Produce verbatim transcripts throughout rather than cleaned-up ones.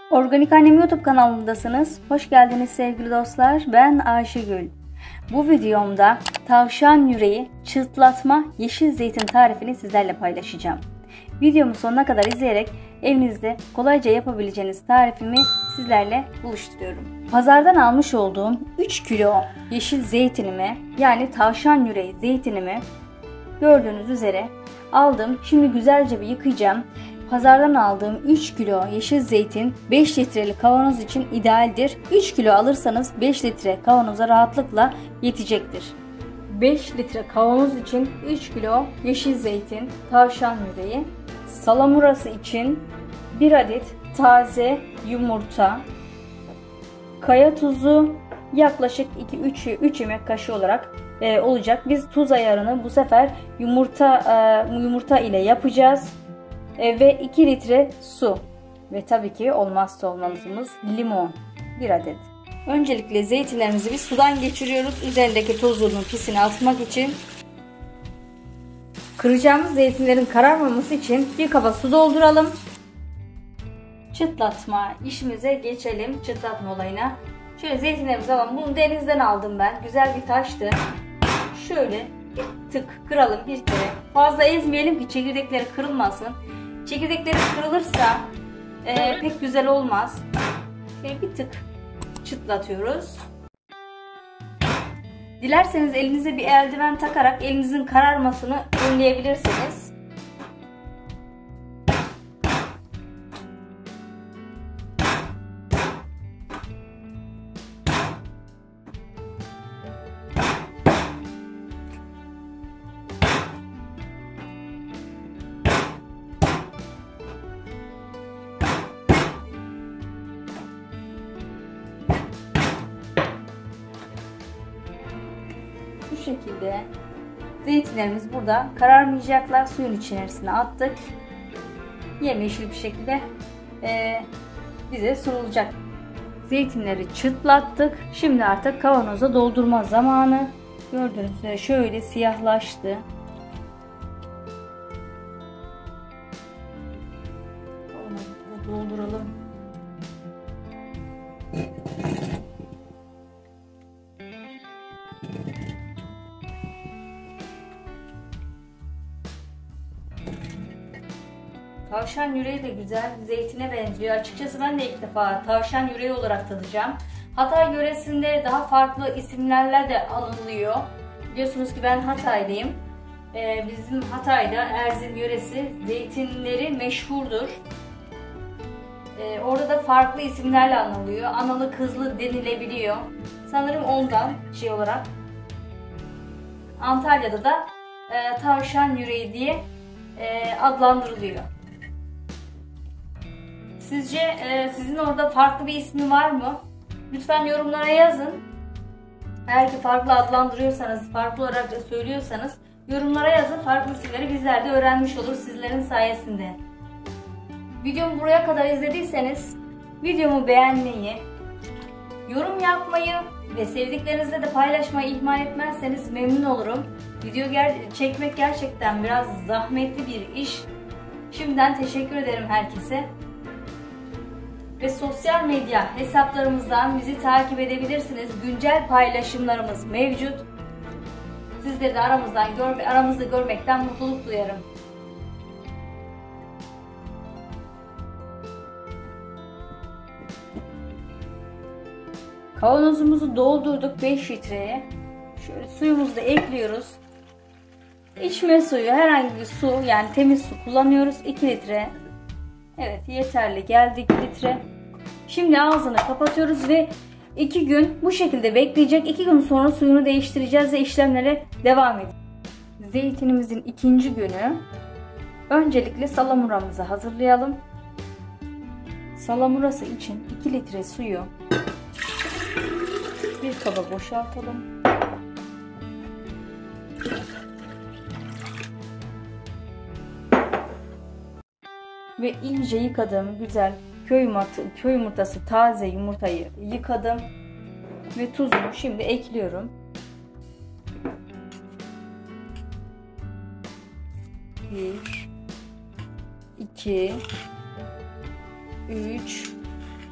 Organik Annem YouTube kanalındasınız. Hoş geldiniz sevgili dostlar. Ben Ayşegül. Bu videomda tavşan yüreği çıtlatma yeşil zeytin tarifini sizlerle paylaşacağım. Videomu sonuna kadar izleyerek evinizde kolayca yapabileceğiniz tarifimi sizlerle buluşturuyorum. Pazardan almış olduğum üç kilo yeşil zeytinimi, yani tavşan yüreği zeytinimi gördüğünüz üzere aldım. Şimdi güzelce bir yıkayacağım. Pazardan aldığım üç kilo yeşil zeytin beş litrelik kavanoz için idealdir. üç kilo alırsanız beş litre kavanoza rahatlıkla yetecektir. beş litre kavanoz için üç kilo yeşil zeytin, tavşan yüreği, salamurası için bir adet taze yumurta, kaya tuzu yaklaşık iki üç yemek kaşığı olarak e, olacak. Biz tuz ayarını bu sefer yumurta e, yumurta ile yapacağız. E, ve iki litre su ve tabii ki olmazsa olmazımız limon bir adet. Öncelikle zeytinlerimizi bir sudan geçiriyoruz. Üzerindeki tozunu, pisini atmak için. Kıracağımız zeytinlerin kararmaması için bir kaba su dolduralım. Çıtlatma işimize geçelim. Çıtlatma olayına. Şöyle zeytinlerimizi alalım. Bunu denizden aldım ben. Güzel bir taştı. Şöyle bir tık kıralım bir kere. Fazla ezmeyelim ki çekirdekleri kırılmasın. Çekirdekleri kırılırsa e, pek güzel olmaz. Şöyle bir tık çıtlatıyoruz. Dilerseniz elinize bir eldiven takarak elinizin kararmasını önleyebilirsiniz. Bu şekilde zeytinlerimiz burada kararmayacaklar. Suyun içerisine attık. Yemyeşil bir şekilde e, bize sunulacak. Zeytinleri çıtlattık. Şimdi artık kavanoza doldurma zamanı. Gördüğünüz üzere şöyle siyahlaştı. Kavanoza dolduralım. Tavşan yüreği de güzel, zeytine benziyor. Açıkçası ben de ilk defa tavşan yüreği olarak tadacağım. Hatay yöresinde daha farklı isimlerle de anılıyor. Biliyorsunuz ki ben Hataylıyım. Ee, bizim Hatay'da Erzin yöresi zeytinleri meşhurdur. Ee, orada da farklı isimlerle anılıyor. Analı kızlı denilebiliyor. Sanırım ondan şey olarak. Antalya'da da e, tavşan yüreği diye e, adlandırılıyor. Sizce e, sizin orada farklı bir ismi var mı? Lütfen yorumlara yazın. Eğer ki farklı adlandırıyorsanız, farklı olarak söylüyorsanız yorumlara yazın. Farklı isimleri bizler de öğrenmiş olur sizlerin sayesinde. Videomu buraya kadar izlediyseniz videomu beğenmeyi, yorum yapmayı ve sevdiklerinizle de paylaşmayı ihmal etmezseniz memnun olurum. Video ger çekmek gerçekten biraz zahmetli bir iş. Şimdiden teşekkür ederim herkese. Ve sosyal medya hesaplarımızdan bizi takip edebilirsiniz. Güncel paylaşımlarımız mevcut. Sizleri de aramızdan gör aramızda görmekten mutluluk duyarım. Kavanozumuzu doldurduk beş litreye. Şöyle suyumuzu da ekliyoruz. İçme suyu, herhangi bir su, yani temiz su kullanıyoruz. iki litre. Evet, yeterli geldi iki litre. Şimdi ağzını kapatıyoruz ve iki gün bu şekilde bekleyecek. iki gün sonra suyunu değiştireceğiz ve işlemlere devam edeceğiz. Zeytinimizin ikinci günü. Öncelikle salamuramızı hazırlayalım. Salamurası için iki litre suyu bir kaba boşaltalım. Ve ince yıkadığım güzel köy yumurtası, köy yumurtası taze yumurtayı yıkadım ve tuzunu şimdi ekliyorum. bir iki üç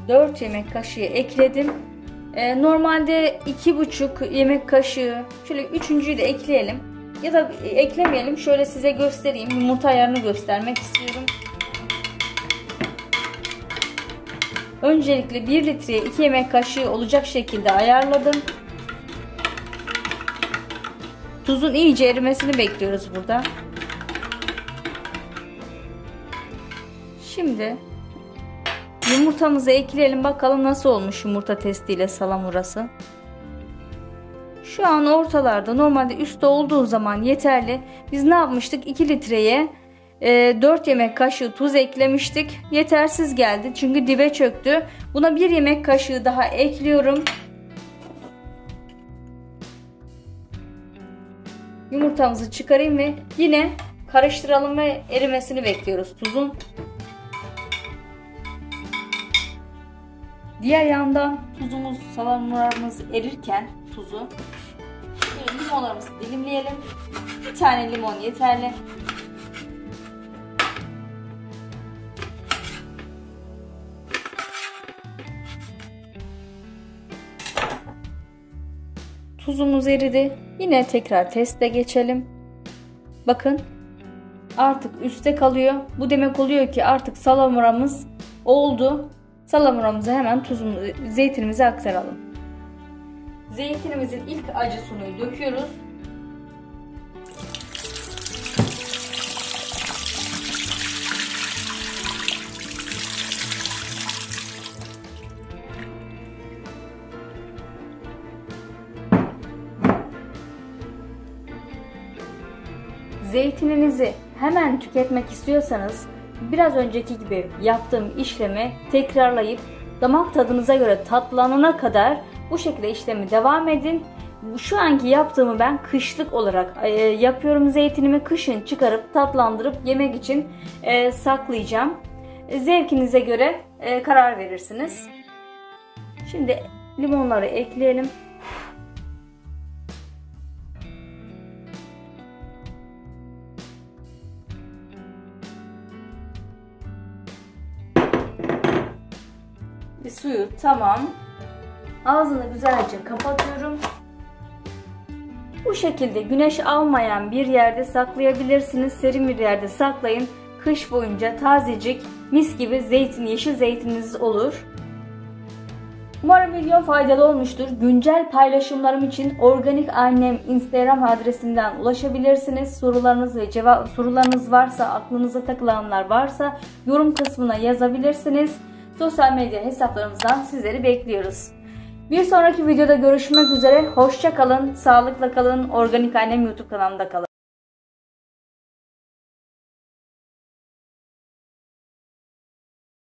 dört yemek kaşığı ekledim. Ee, normalde iki buçuk yemek kaşığı, şöyle üçüncüyü de ekleyelim. Ya da eklemeyelim, şöyle size göstereyim. Yumurta ayarını göstermek istiyorum. Öncelikle bir litreye iki yemek kaşığı olacak şekilde ayarladım. Tuzun iyice erimesini bekliyoruz burada. Şimdi yumurtamızı ekleyelim, bakalım nasıl olmuş yumurta testiyle salamurası. Şu an ortalarda, normalde üstte olduğu zaman yeterli. Biz ne yapmıştık? iki litreye e, dört yemek kaşığı tuz eklemiştik. Yetersiz geldi çünkü dibe çöktü. Buna bir yemek kaşığı daha ekliyorum. Yumurtamızı çıkarayım ve yine karıştıralım ve erimesini bekliyoruz tuzun. Diğer yandan tuzumuz, salamurarımız erirken tuzu, şimdi limonlarımızı dilimleyelim. Bir tane limon yeterli. Tuzumuz eridi. Yine tekrar teste geçelim. Bakın artık üstte kalıyor. Bu demek oluyor ki artık salamuramız oldu. Salamuramıza hemen tuzumuzu, zeytinimizi aktaralım. Zeytinimizin ilk acı suyunu döküyoruz. Zeytininizi hemen tüketmek istiyorsanız biraz önceki gibi yaptığım işlemi tekrarlayıp damak tadınıza göre tatlanana kadar bu şekilde işlemi devam edin. Şu anki yaptığımı ben kışlık olarak e, yapıyorum. Zeytinimi kışın çıkarıp tatlandırıp yemek için e, saklayacağım. E, zevkinize göre e, karar verirsiniz. Şimdi limonları ekleyelim. Bir suyu tamam. Ağzını güzelce kapatıyorum. Bu şekilde güneş almayan bir yerde saklayabilirsiniz. Serin bir yerde saklayın. Kış boyunca tazecik, mis gibi zeytin, yeşil zeytininiz olur. Umarım video faydalı olmuştur. Güncel paylaşımlarım için Organik Annem Instagram adresinden ulaşabilirsiniz. Sorularınız ve cevap sorularınız varsa, aklınıza takılanlar varsa yorum kısmına yazabilirsiniz. Sosyal medya hesaplarımızdan sizleri bekliyoruz. Bir sonraki videoda görüşmek üzere. Hoşça kalın, sağlıkla kalın. Organik Annem YouTube kanalında kalın.